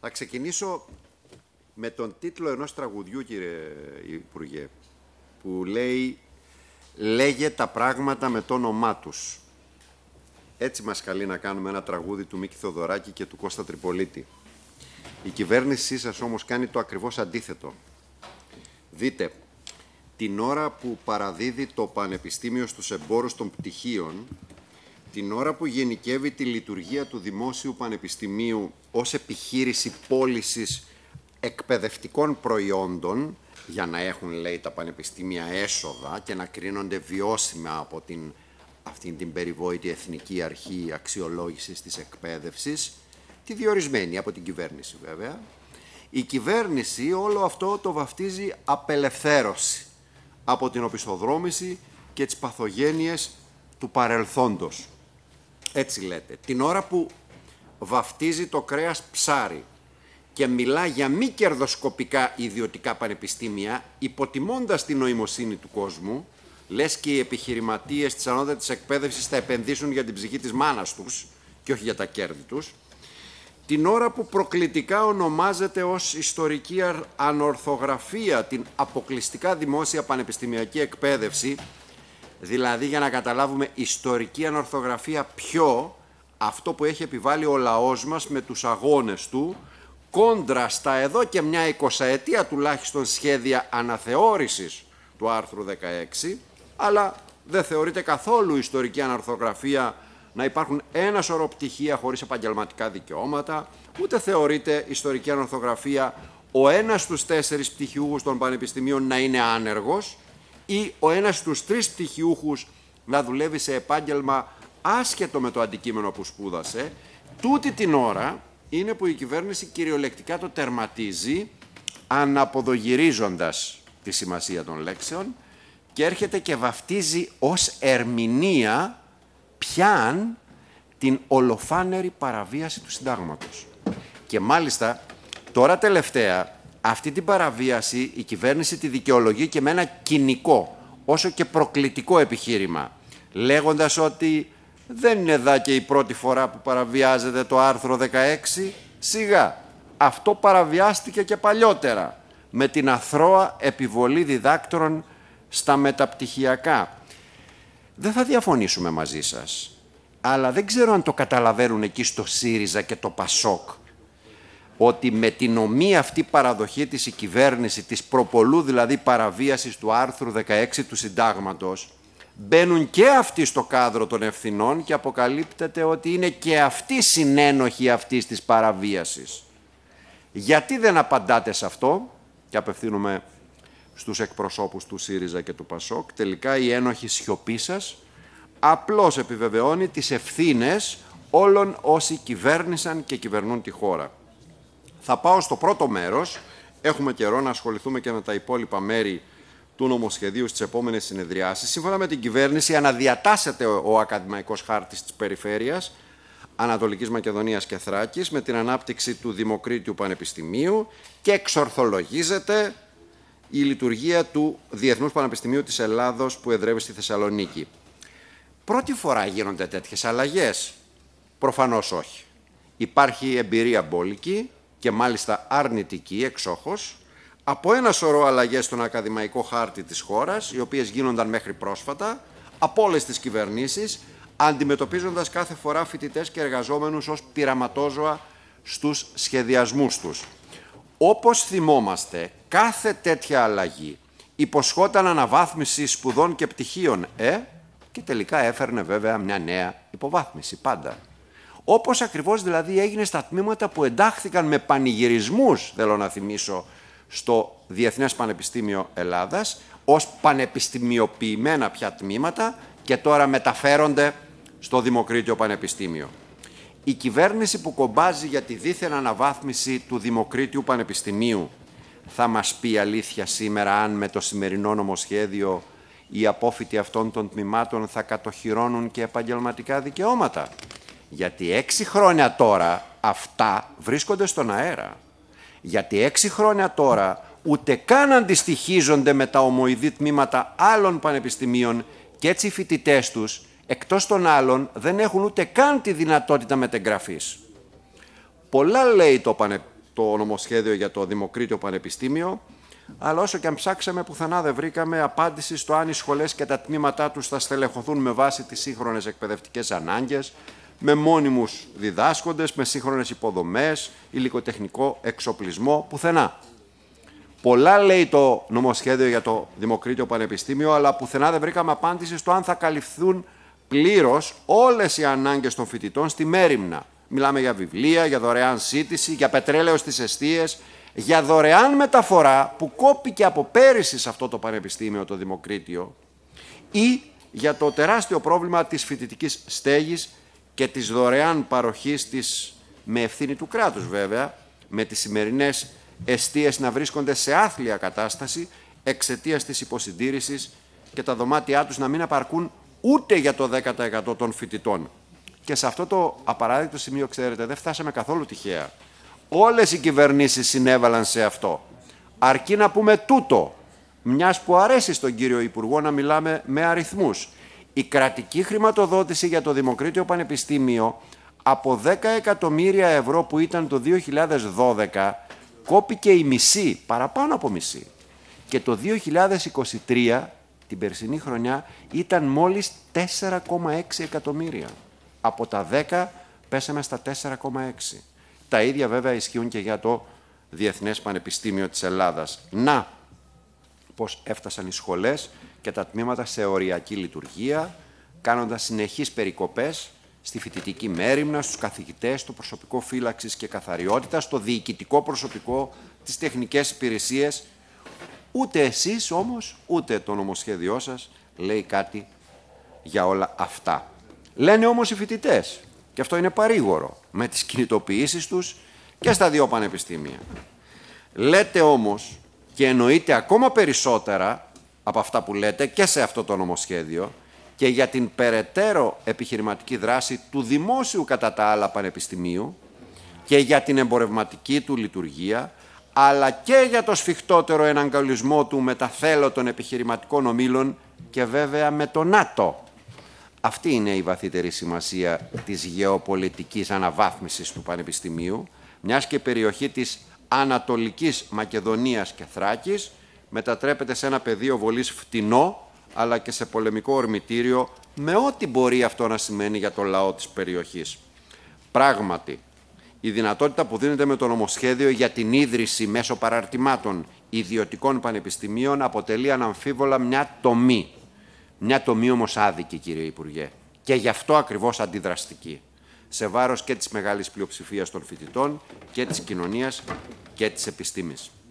Θα ξεκινήσω με τον τίτλο ενός τραγουδιού, κύριε Υπουργέ, που λέει «Λέγε τα πράγματα με το όνομά τους». Έτσι μας καλεί να κάνουμε ένα τραγούδι του Μίκη Θοδωράκη και του Κώστα Τριπολίτη. Η κυβέρνησή σας όμως κάνει το ακριβώς αντίθετο. Δείτε, την ώρα που παραδίδει το Πανεπιστήμιο στους εμπόρους των πτυχίων, την ώρα που γενικεύει τη λειτουργία του Δημόσιου Πανεπιστημίου ως επιχείρηση πώλησης εκπαιδευτικών προϊόντων, για να έχουν, λέει, τα πανεπιστήμια έσοδα και να κρίνονται βιώσιμα από αυτήν την περιβόητη Εθνική Αρχή Αξιολόγησης της Εκπαίδευσης, τη διορισμένη από την κυβέρνηση βέβαια, η κυβέρνηση όλο αυτό το βαφτίζει απελευθέρωση από την οπισθοδρόμηση και τις παθογένειες του παρελθόντος. Έτσι λέτε. Την ώρα που βαφτίζει το κρέας ψάρι και μιλά για μη κερδοσκοπικά ιδιωτικά πανεπιστήμια, υποτιμώντας την νοημοσύνη του κόσμου, λες και οι επιχειρηματίες της ανώτατης εκπαίδευσης θα επενδύσουν για την ψυχή της μάνας τους και όχι για τα κέρδη τους, την ώρα που προκλητικά ονομάζεται ως ιστορική ανορθογραφία την αποκλειστικά δημόσια πανεπιστημιακή εκπαίδευση, δηλαδή, για να καταλάβουμε, ιστορική ανορθογραφία ποιο, αυτό που έχει επιβάλει ο λαός μας με τους αγώνες του, κόντρα στα εδώ και μια 20ετία τουλάχιστον σχέδια αναθεώρησης του άρθρου 16, αλλά δεν θεωρείται καθόλου ιστορική ανορθογραφία να υπάρχουν ένα σωρό πτυχία χωρίς επαγγελματικά δικαιώματα, ούτε θεωρείται ιστορική ανορθογραφία ο ένας στους 4 πτυχιούχους των πανεπιστημίων να είναι άνεργος ή ο ένας στους 3 πτυχιούχους να δουλεύει σε επάγγελμα άσχετο με το αντικείμενο που σπούδασε. Τούτη την ώρα είναι που η κυβέρνηση κυριολεκτικά το τερματίζει, αναποδογυρίζοντας τη σημασία των λέξεων, και έρχεται και βαφτίζει ως ερμηνεία πιαν την ολοφάνερη παραβίαση του συντάγματος. Και μάλιστα τώρα τελευταία αυτή την παραβίαση η κυβέρνηση τη δικαιολογεί και με ένα κοινικό όσο και προκλητικό επιχείρημα, λέγοντας ότι δεν είναι δα και η πρώτη φορά που παραβιάζεται το άρθρο 16. Σιγά, αυτό παραβιάστηκε και παλιότερα με την αθρώα επιβολή διδάκτρων στα μεταπτυχιακά. Δεν θα διαφωνήσουμε μαζί σας, αλλά δεν ξέρω αν το καταλαβαίνουν εκεί στο ΣΥΡΙΖΑ και το ΠΑΣΟΚ, ότι με την ομή αυτή παραδοχή της η κυβέρνηση, της προπολού δηλαδή παραβίασης του άρθρου 16 του Συντάγματος, μπαίνουν και αυτοί στο κάδρο των ευθυνών και αποκαλύπτεται ότι είναι και αυτοί συνένοχοι αυτής της παραβίασης. Γιατί δεν απαντάτε σε αυτό, και απευθύνομαι στους εκπροσώπους του ΣΥΡΙΖΑ και του ΠΑΣΟΚ, τελικά η ένοχη σιωπή σας απλώς επιβεβαιώνει τις ευθύνες όλων όσοι κυβέρνησαν και κυβερνούν τη χώρα. Θα πάω στο πρώτο μέρος, έχουμε καιρό να ασχοληθούμε και με τα υπόλοιπα μέρη του νομοσχεδίου στις επόμενες συνεδριάσεις. Σύμφωνα με την κυβέρνηση αναδιατάσσεται ο ακαδημαϊκός χάρτης της περιφέρειας Ανατολικής Μακεδονίας και Θράκης με την ανάπτυξη του Δημοκρίτιου Πανεπιστημίου και εξορθολογίζεται η λειτουργία του Διεθνούς Πανεπιστημίου της Ελλάδος που εδρεύει στη Θεσσαλονίκη. Πρώτη φορά γίνονται τέτοιες αλλαγές? Προφανώς όχι. Υπάρχει εμπειρία μπόλικη και μάλιστα αρνητική εξόχως από ένα σωρό αλλαγές στον ακαδημαϊκό χάρτη της χώρας, οι οποίες γίνονταν μέχρι πρόσφατα από όλες τις κυβερνήσεις, αντιμετωπίζοντας κάθε φορά φοιτητές και εργαζόμενους ως πειραματόζωα στους σχεδιασμούς τους. Όπως θυμόμαστε, κάθε τέτοια αλλαγή υποσχόταν αναβάθμιση σπουδών και πτυχίων, και τελικά έφερνε βέβαια μια νέα υποβάθμιση πάντα. Όπως ακριβώς δηλαδή έγινε στα τμήματα που εντάχθηκαν με πανηγυρισμούς, θέλω να θυμίσω, στο Διεθνές Πανεπιστήμιο Ελλάδας, ως πανεπιστημιοποιημένα πια τμήματα και τώρα μεταφέρονται στο Δημοκρίτιο Πανεπιστήμιο. Η κυβέρνηση που κομπάζει για τη δίθεν αναβάθμιση του Δημοκρίτιου Πανεπιστημίου θα μας πει αλήθεια σήμερα αν με το σημερινό νομοσχέδιο οι απόφοιτοι αυτών των τμήματων θα κατοχυρώνουν και επαγγελματικά δικαιώματα? Γιατί 6 χρόνια τώρα αυτά βρίσκονται στον αέρα. Γιατί 6 χρόνια τώρα ούτε καν αντιστοιχίζονται με τα ομοειδή τμήματα άλλων πανεπιστημίων και έτσι οι φοιτητές τους, εκτός των άλλων, δεν έχουν ούτε καν τη δυνατότητα μετεγγραφής. Πολλά λέει το το νομοσχέδιο για το Δημοκρίτιο Πανεπιστήμιο, αλλά όσο και αν ψάξαμε, πουθενά δεν βρήκαμε απάντηση στο αν οι σχολές και τα τμήματά τους θα στελεχωθούν με βάση τις σύγχρονες εκπαιδευτικές ανάγκες, με μόνιμους διδάσκοντες, με σύγχρονες υποδομές, υλικοτεχνικό εξοπλισμό, πουθενά. Πολλά λέει το νομοσχέδιο για το Δημοκρίτιο Πανεπιστήμιο, αλλά πουθενά δεν βρήκαμε απάντηση στο αν θα καλυφθούν πλήρως όλες οι ανάγκες των φοιτητών στη μέριμνα. Μιλάμε για βιβλία, για δωρεάν σύντηση, για πετρέλαιο στις εστίες, για δωρεάν μεταφορά που κόπηκε από πέρυσι σε αυτό το πανεπιστήμιο, το Δημοκρίτιο, ή για το τεράστιο πρόβλημα της φοιτητικής στέγης και της δωρεάν παροχής της, με ευθύνη του κράτους βέβαια, με τις σημερινές εστίες να βρίσκονται σε άθλια κατάσταση εξαιτίας της υποσυντήρησης και τα δωμάτια τους να μην απαρκούν ούτε για το 10% των φοιτητών. Και σε αυτό το απαράδεκτο σημείο, ξέρετε, δεν φτάσαμε καθόλου τυχαία. Όλες οι κυβερνήσεις συνέβαλαν σε αυτό. Αρκεί να πούμε τούτο, μιας που αρέσει στον κύριο Υπουργό να μιλάμε με αριθμούς. Η κρατική χρηματοδότηση για το Δημοκρίτιο Πανεπιστήμιο από 10 εκατομμύρια ευρώ που ήταν το 2012 κόπηκε η μισή, παραπάνω από μισή. Και το 2023, την περσινή χρονιά, ήταν μόλις 4,6 εκατομμύρια. Από τα 10 πέσαμε στα 4,6. Τα ίδια βέβαια ισχύουν και για το Διεθνές Πανεπιστήμιο της Ελλάδας. Να, πώς έφτασαν οι σχολές και τα τμήματα σε οριακή λειτουργία, κάνοντας συνεχείς περικοπές στη φοιτητική μέριμνα, στους καθηγητές, στο προσωπικό φύλαξης και καθαριότητας, στο διοικητικό προσωπικό, τις τεχνικές υπηρεσίες. Ούτε εσείς όμως, ούτε το νομοσχέδιό σας λέει κάτι για όλα αυτά. Λένε όμως οι φοιτητές, και αυτό είναι παρήγορο, με τις κινητοποιήσεις τους και στα δύο πανεπιστήμια. Λέτε όμως, και εννοείται ακόμα περισσότερα από αυτά που λέτε και σε αυτό το νομοσχέδιο, και για την περαιτέρω επιχειρηματική δράση του δημόσιου κατά τα άλλα πανεπιστημίου και για την εμπορευματική του λειτουργία, αλλά και για το σφιχτότερο εναγκαλισμό του με τα θέλω των επιχειρηματικών ομίλων και βέβαια με το ΝΑΤΟ. Αυτή είναι η βαθύτερη σημασία της γεωπολιτικής αναβάθμισης του Πανεπιστημίου, μιας και η περιοχή της Ανατολικής Μακεδονίας και Θράκης μετατρέπεται σε ένα πεδίο βολής φτηνό, αλλά και σε πολεμικό ορμητήριο, με ό,τι μπορεί αυτό να σημαίνει για το λαό της περιοχής. Πράγματι, η δυνατότητα που δίνεται με το νομοσχέδιο για την ίδρυση μέσω παραρτημάτων ιδιωτικών πανεπιστημίων αποτελεί αναμφίβολα μια τομή. Μια τομή όμως άδικη, κύριε Υπουργέ, και γι' αυτό ακριβώς αντιδραστική, σε βάρος και της μεγάλης πλειοψηφίας των φοιτητών και της κοινωνίας και της επιστήμης.